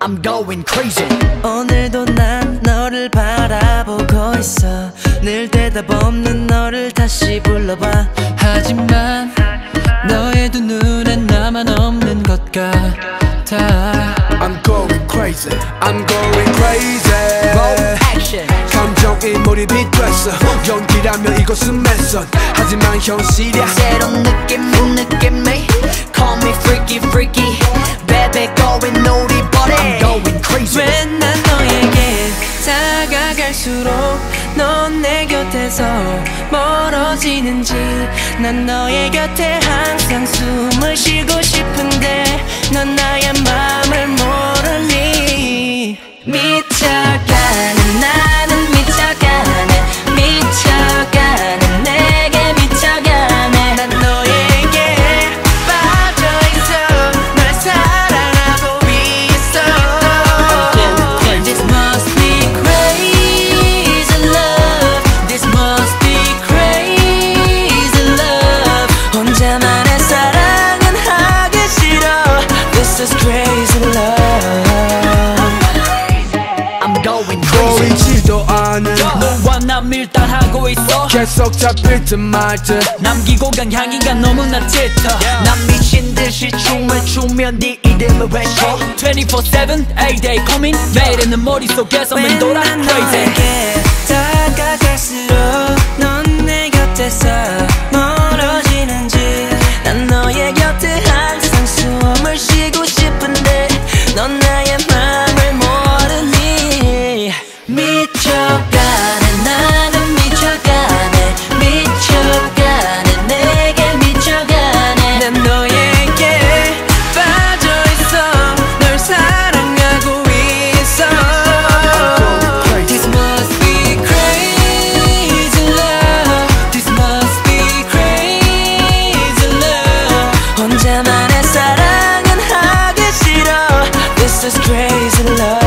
I'm going crazy. 오늘도 난 너를 바라보고 있어. 늘 대답 없는 너를 다시 불러봐. 하지만 너의 두 눈엔 나만 없는 것 같아. I'm going crazy, I'm going crazy. Roll action. 감정이 몰입이 됐어. 연기라면 이것은 맨선. 하지만 현실이야. 새로운 느낌이 Call me freaky freaky. Baby going naughty but I'm going crazy. 왜 난 너에게 다가갈수록 넌 내 곁에서 멀어지는지. 난 너의 곁에 항상 숨을 쉬고 싶은데 넌 나의 맘을 모르니. 미쳐가는 나는 미쳐가네. 미쳐가는 내게 미쳐가네. 난 너에게 빠져있어. 널 사랑하고 있어. This must be crazy love. This must be crazy love. 혼자만의 사랑은 하기 싫어. This is crazy love. I'm going crazy. 보이지도 않은 너와 나 밀당하고 있어. 계속 잡힐 듯 말 듯. 남기고 간 향기가 너무나 짙어. 난 미친 듯이 춤을 추면 네 이름을 외쳐. 24/7 A-Day coming. 매일의 내 머릿속에서만 돌아 난 crazy. 너에게 다가갈수록 넌 내 곁에서 멀어지는지. 난 너의 곁에 항상 숨을 쉬고 싶은데 넌 나의 맘을 모르니. 미쳐가네 나는 미쳐가네. 미쳐가네 내게 미쳐가네. 난 너에게 빠져있어. 널 사랑하고 있어. This must be crazy love. This must be crazy love. 혼자만의 사랑은 하기 싫어. This is crazy love.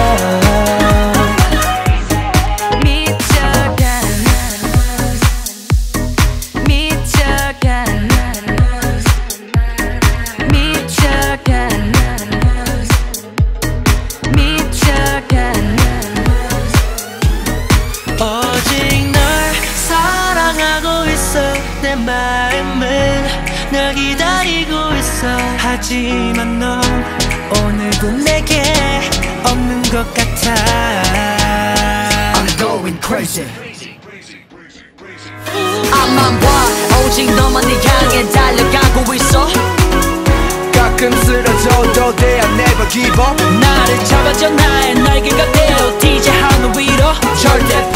오직 널 사랑하고 있어. 내 마음은 널 기다리고 있어. 하지만 넌 오늘도 내게 없는 것 같아. I'm going crazy. 앞만 봐 오직 너만을 향해 달려가고 있어. 가끔 쓰러져도 they I never give up. 나를 잡아줘 나의 날개가 되어 DJ 하늘 위로. 절대